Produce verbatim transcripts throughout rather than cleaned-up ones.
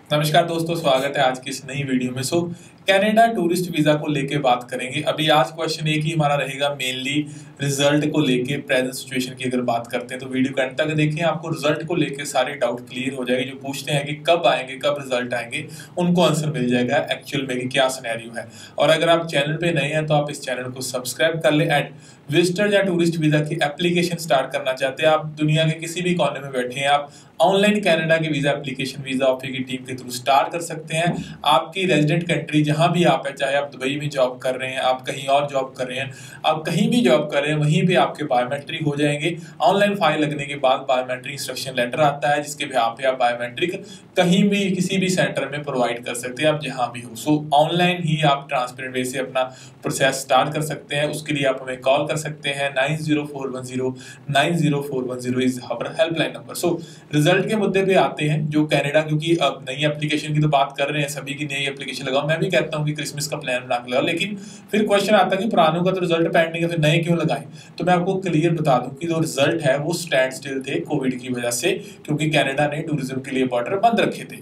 नमस्कार दोस्तों, स्वागत है आज की इस नई वीडियो में। सो कनाडा टूरिस्ट वीजा को लेके बात करेंगे। अभी आज क्वेश्चन एक ही हमारा रहेगा, मेनली रिजल्ट को लेके, प्रेजेंट सिचुएशन की अगर बात करते हैं तो वीडियो के अंत तक देखें, आपको रिजल्ट को लेके सारे डाउट क्लियर हो जाएंगे। जो पूछते हैं कि कब आएंगे, कब रिजल्ट आएंगे, उनको आंसर मिल जाएगा एक्चुअल में कि क्या सिनेरियो है। और अगर आप चैनल पे नए हैं तो आप इस चैनल को सब्सक्राइब कर ले। एंड विजिटर या टूरिस्ट वीजा की एप्लीकेशन स्टार्ट करना चाहते हैं, आप दुनिया के किसी भी कोने में बैठे हैं, आप ऑनलाइन कनाडा की वीजा एप्लीकेशन वीजा ऑफिस की टीम के थ्रू स्टार्ट कर सकते हैं। आपकी रेजिडेंट कंट्री जहां भी आप है, चाहे आप दुबई में जॉब कर रहे हैं, आप कहीं और जॉब कर रहे हैं, आप कहीं भी जॉब कर रहे हैं, वहीं पे आपके बायोमेट्रिक हो जाएंगे। ऑनलाइन फाइल लगने के बाद बायोमेट्रिक इंस्ट्रक्शन लेटर आता है, जिसके बिहाफ पे आप बायोमेट्रिक कहीं भी किसी भी सेंटर में प्रोवाइड कर सकते हैं, आप जहां भी हो। सो ऑनलाइन ही आप ट्रांसपेरेंट वे से अपना प्रोसेस स्टार्ट कर सकते हैं। उसके लिए आप हमें कॉल कर सकते हैं, nine zero four one zero nine zero four one zero is हमारा हेल्पलाइन नंबर। सो रिजल्ट के मुद्दे पे आते हैं। जो कनाडा, क्योंकि अब नई एप्लीकेशन की तो बात कर रहे हैं, सभी की नई एप्लीकेशन लगाओ। मैं भी कहता हूं कि क्रिसमस का प्लान बना के लगाओ, लेकिन फिर क्वेश्चन आता है कि पुरानों का तो रिजल्ट पेंडिंग है, फिर नए क्यों लगाएं। तो मैं आपको क्लियर बता दूं कि जो रिजल्ट है वो स्टैंड स्टिल थे कोविड की वजह से, क्योंकि कनाडा ने टूरिज्म के लिए बॉर्डर बंद रखे थे।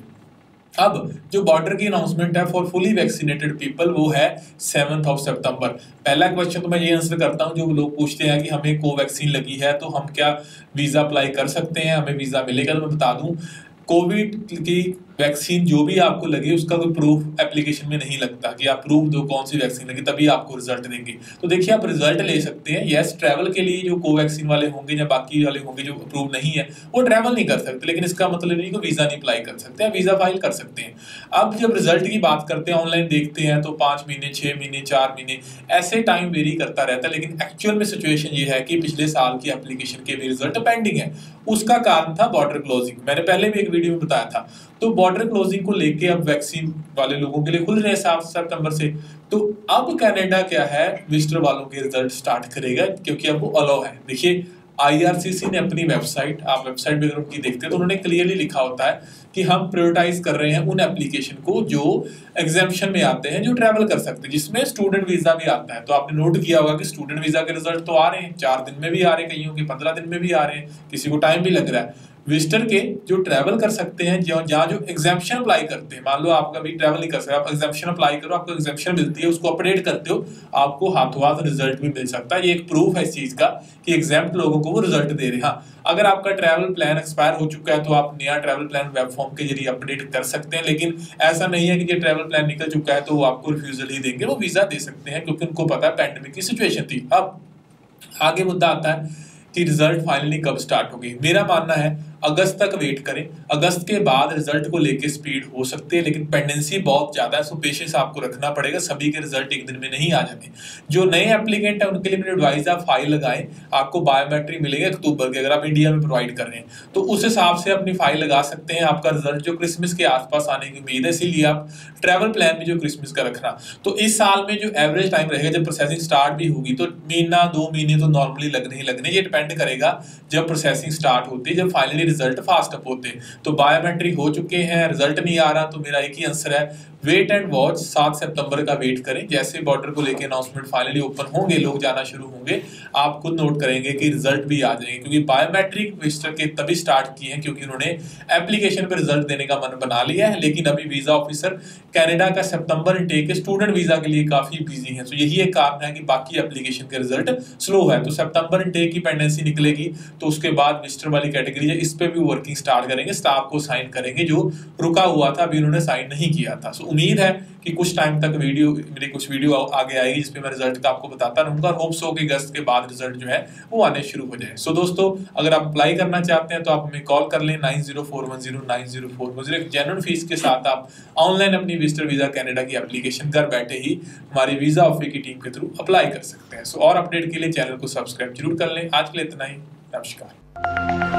अब जो बॉर्डर की अनाउंसमेंट है फॉर फुली वैक्सीनेटेड पीपल, वो है सेवंथ ऑफ सितंबर। पहला क्वेश्चन तो मैं ये आंसर करता हूं, जो लोग पूछते हैं कि हमें कोवैक्सीन लगी है तो हम क्या वीजा अप्लाई कर सकते हैं, हमें वीजा मिलेगा। तो मैं बता दूं, कोविड की वैक्सीन जो भी आपको लगे उसका कोई प्रूफ एप्लीकेशन में नहीं लगता कि आप प्रूफ दो कौन सी वैक्सीन लगी, तभी आपको रिजल्ट देंगे। तो देखिए, आप रिजल्ट ले सकते हैं। यस, ट्रैवल के लिए जो कोवैक्सीन वाले होंगे या बाकी वाले होंगे जो अप्रूव नहीं है, वो ट्रैवल नहीं कर सकते, लेकिन इसका मतलब नहीं कि वीजा नहीं अप्लाई कर सकते हैं, वीजा फाइल कर सकते हैं। अब जब रिजल्ट की बात करते हैं, ऑनलाइन देखते हैं तो पांच महीने छह महीने चार महीने ऐसे टाइम वेरी करता रहता है। लेकिन एक्चुअल में सिचुएशन ये है कि पिछले साल की एप्लीकेशन के भी रिजल्ट पेंडिंग है। उसका कारण था बॉर्डर क्लोजिंग, मैंने पहले भी एक वीडियो में बताया था। तो बॉर्डर क्लोजिंग को लेके अब वैक्सीन वाले लोगों के लिए खुल रहे हैं सात सितंबर से। तो अब कनाडा क्या है, विजिटर वालों के रिजल्ट स्टार्ट करेगा, क्योंकि अब वो अलाउ है। देखिए, आईआरसीसी ने अपनी वेबसाइट, आप वेबसाइट भी अगर उनकी देखते हैं तो उन्होंने क्लियरली लिखा होता है कि हम प्रायोरिटाइज कर रहे हैं उन एप्लीकेशन को जो एग्जाम्पशन में आते हैं, जो ट्रैवल कर सकते हैं, जिसमें स्टूडेंट वीजा भी आता है। तो आपने नोट किया होगा कि स्टूडेंट वीजा के रिजल्ट तो आ रहे हैं, चार दिन में भी आ रहे हैं, कईयों के पंद्रह दिन में भी आ रहे हैं, किसी को टाइम भी लग रहा है। विजिटर के जो ट्रैवल कर सकते हैं, जहाँ जो एग्जाम्पशन अप्लाई करते हैं, मान लो आपका भी ट्रैवल नहीं कर सकते, आप एग्जाम्पशन अप्लाई करो, आपको एग्जाम्पशन मिलती है, उसको अपडेट करते हो, आपको हाथों हाथ रिजल्ट भी मिल सकता है। ये एक प्रूफ है इस चीज का कि एग्जाम्प्ट लोगों को वो रिजल्ट दे रहे हैं। हाँ, अगर आपका ट्रैवल प्लान एक्सपायर हो चुका है तो आप नया ट्रैवल प्लान वेब फॉर्म के जरिए अपडेट कर सकते हैं, लेकिन ऐसा नहीं है कि ये ट्रैवल प्लान निकल चुका है तो वो आपको रिफ्यूजल ही देंगे, वो वीजा दे सकते हैं, क्योंकि उनको पता है पैंडेमिक की सिचुएशन थी। अब आगे मुद्दा आता है कि रिजल्ट फाइनली कब स्टार्ट होगी। मेरा मानना है अगस्त तक वेट करें, अगस्त के बाद रिजल्ट को लेके स्पीड हो सकती है, लेकिन पेंडेंसी बहुत ज्यादा है, सो पेशेंस आपको रखना पड़ेगा। सभी के रिजल्ट एक दिन में नहीं आ जाते। जो नए एप्लीकेंट है उनके लिए मेरी एडवाइस, आप फाइल लगाएं, आपको बायोमेट्रिक मिलेगा अक्टूबर के, अगर आप इंडिया में प्रोवाइड कर रहे हैं तो उस हिसाब से अपनी फाइल लगा सकते हैं। आपका रिजल्ट जो क्रिसमस के आसपास आने की उम्मीद है, इसीलिए आप ट्रैवल प्लान भी जो क्रिसमस का रखना। तो इस साल में जो एवरेज टाइम रहेगा, जब प्रोसेसिंग स्टार्ट भी होगी तो महीना दो महीने तो नॉर्मली लगने ही लगने, ये डिपेंड करेगा जब प्रोसेसिंग स्टार्ट होती है, जब फाइनली रिजल्ट फास्ट अप होते हैं। तो बायोमेट्रिक हो चुके हैं, रिजल्ट नहीं आ रहा, तो मेरा एक ही आंसर है, वेट एंड वॉच। सात सितंबर का वेट करें, जैसे बॉर्डर को लेकर अनाउंसमेंट फाइनली ओपन होंगे, लोग जाना शुरू होंगे, आप खुद नोट करेंगे कि रिजल्ट भी आ जाएंगे। क्योंकि बायोमेट्रिक विजिटर के तभी स्टार्ट किए हैं क्योंकि उन्होंने एप्लीकेशन पर रिजल्ट देने का मन बना लिया है, लेकिन अभी वीजा ऑफिसर कनाडा का सितंबर इनटेक स्टूडेंट वीजा के लिए काफी बिजी है। तो यही एक कारण है कि बाकी एप्लीकेशन के रिजल्ट स्लो है। तो सितंबर इनटेक की पेंडेंसी निकलेगी, तो उसके बाद विजिटर वाली कैटेगरी है, इस पे भी वर्किंग स्टार्ट करेंगे, स्टाफ को साइन करेंगे, जो रुका हुआ था अभी उन्होंने साइन नहीं किया था। सो उम्मीद है कि कुछ टाइम तक वीडियो, मेरी कुछ वीडियो आगे आएगी जिसपे मैं रिजल्ट का आपको बताता रहूंगा। होप्स हो कि अगस्त के बाद रिजल्ट जो है वो आने शुरू हो जाए। सो दोस्तों, अगर आप अप्लाई करना चाहते हैं तो आप हमें कॉल कर लें, nine zero four one zero nine zero four one zero. एक जेन्युइन फीस के साथ आप ऑनलाइन अपनी विजिटर वीजा कनाडा की एप्लीकेशन घर बैठे ही हमारी वीजा ऑफिस की टीम के थ्रू अप्लाई कर सकते हैं। सो और अपडेट के लिए चैनल को सब्सक्राइब जरूर कर लें। आज के लिए इतना ही, नमस्कार।